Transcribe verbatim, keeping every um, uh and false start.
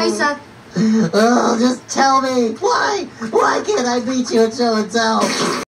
he said. Oh, just tell me. Why? Why can't I beat you at show and tell?